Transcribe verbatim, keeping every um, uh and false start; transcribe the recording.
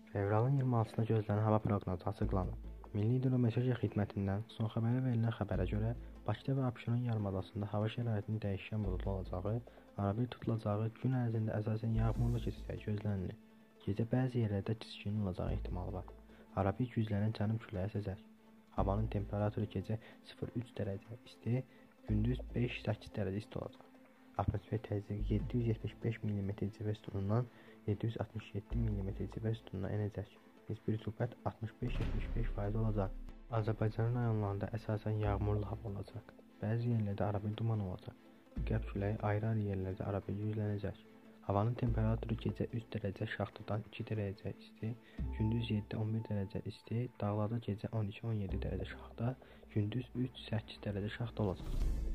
Fevralın iyirmi altısında gözlənilən hava proqnozu açıqlanıb. Milli Hidrometeorologiya Xidmətindən son xəbərə verilən xəbərə görə Bakıda və Abşeron yarımadasında hava şəraitinin dəyişkən buludlu olacağı, arabir tutulacağı, gün ərzində əsasən yağmurlu keçəcəyi gözlənilir. Gecə bəzi yerlərdə çiskin olacağı ehtimalı var. Arabir güclənən cənub küləyi əsəcək. Havanın temperaturu gecə sıfır üç dərəcə isti, gündüz beş səkkiz dərəcə isti olacaq. Atmosfer təzyiqi yeddi yüz yetmiş beş millimetr civə sütunundan yeddi yüz altmış yeddi millimetr civə sütununa enəcək. Nisbi rütubət altmış beş yetmiş beş faiz olacaq. Azərbaycanın rayonlarında əsasən yağmurlu hava olacaq. Bəzi yerlərdə arabir duman olacaq. Qərb küləyi ayrı-ayrı yerlərdə arabir güclənəcək. Havanın temperaturu gecə üç dərəcə şaxtadan iki dərəcə isti, gündüz yeddi on bir dərəcə isti, dağlarda gecə on iki on yeddi dərəcə şaxta, gündüz üç səkkiz dərəcə şaxta olacaq.